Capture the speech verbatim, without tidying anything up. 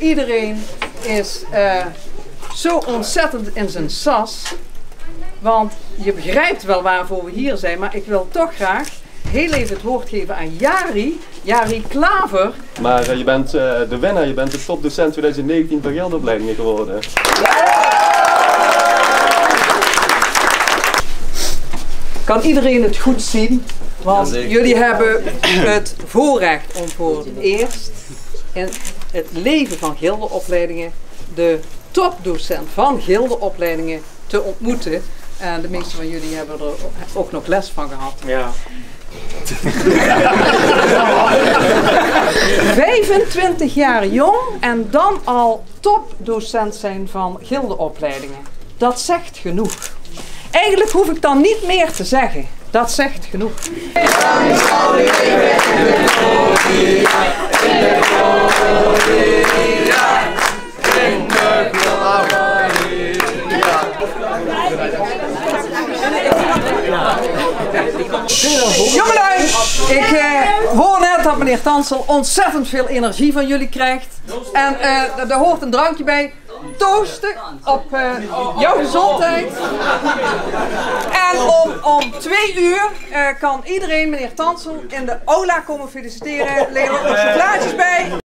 iedereen is uh, zo ontzettend in zijn sas. Want je begrijpt wel waarvoor we hier zijn, maar ik wil toch graag heel even het woord geven aan Jari, Jari Klaver. Maar uh, je bent uh, de winnaar, je bent de topdocent twintig negentien van Gildeopleidingen geworden. Kan iedereen het goed zien? Want ja, jullie hebben het voorrecht om voor het eerst in het leven van Gildeopleidingen de topdocent van Gildeopleidingen te ontmoeten. En de meeste van jullie hebben er ook nog les van gehad. Ja. vijfentwintig jaar jong en dan al topdocent zijn van Gildeopleidingen. Dat zegt genoeg. Eigenlijk hoef ik dan niet meer te zeggen. Dat zegt genoeg. Jongelui, ik uh, hoor net dat meneer Tansel ontzettend veel energie van jullie krijgt. En uh, daar hoort een drankje bij. Toosten op uh, jouw gezondheid. En om, om twee uur uh, kan iedereen meneer Tansel in de aula komen feliciteren. Er liggen ook nog chocolaatjes bij.